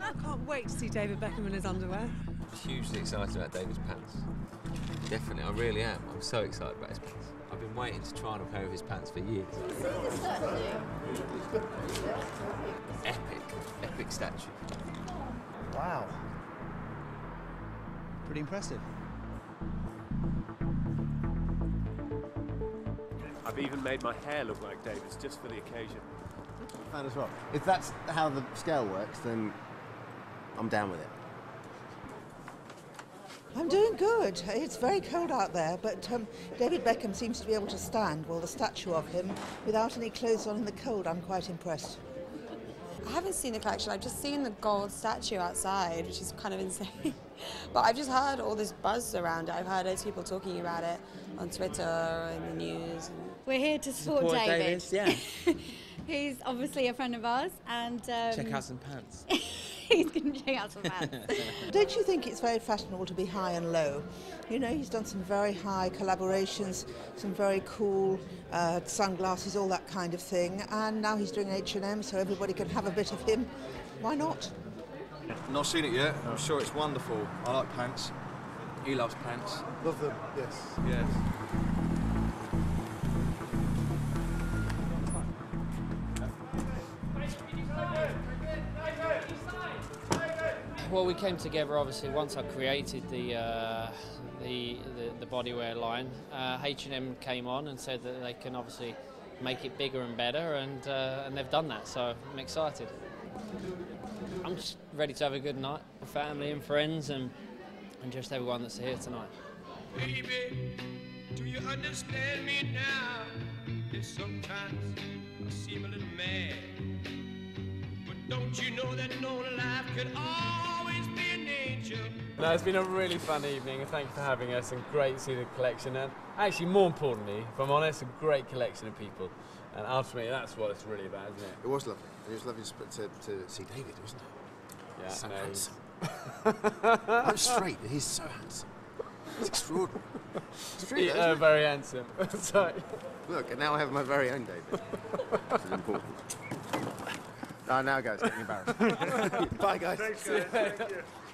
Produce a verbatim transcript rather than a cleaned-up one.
I can't wait to see David Beckham in his underwear. I'm hugely excited about David's pants. Definitely, I really am. I'm so excited about his pants. I've been waiting to try on a pair of his pants for years. Epic, epic statue. Wow. Pretty impressive. I've even made my hair look like David's just for the occasion. Fan as well. If that's how the scale works, then I'm down with it. I'm doing good. It's very cold out there, but um, David Beckham seems to be able to stand, well, the statue of him, without any clothes on in the cold. I'm quite impressed. I haven't seen the collection. I've just seen the gold statue outside, which is kind of insane. But I've just heard all this buzz around it. I've heard loads of people talking about it on Twitter and the news. And we're here to support, support David. David. Yeah. He's obviously a friend of ours, and um, check out some pants. He's going to check out some pants. Don't you think it's very fashionable to be high and low? You know, he's done some very high collaborations, some very cool uh, sunglasses, all that kind of thing, and now he's doing H and M, so everybody can have a bit of him. Why not? Not seen it yet. I'm sure it's wonderful. I like pants. He loves pants. Love them, yes. Yes. Well, we came together obviously once I created the uh, the, the the bodywear line. Uh, H and M came on and said that they can obviously make it bigger and better, and uh, and they've done that. So I'm excited. I'm just ready to have a good night with family and friends, and and just everyone that's here tonight. Baby, do you understand me now? That sometimes I seem a little mad, but don't you know that no life could always be an angel? No, it's been a really fun evening, and thank you for having us, and great to see the collection, and actually, more importantly, if I'm honest, a great collection of people, and ultimately, that's what it's really about, isn't it? It was lovely. It was lovely to, to, to see David, wasn't it? Yeah, so no, handsome. I'm straight, but he's so handsome. It's extraordinary. It's true, yeah, though, isn't uh, it? very handsome. Sorry. Look, and now I have my very own David. This is important. No, now go, it's getting embarrassing. Bye, guys. Thanks, guys. Thank you.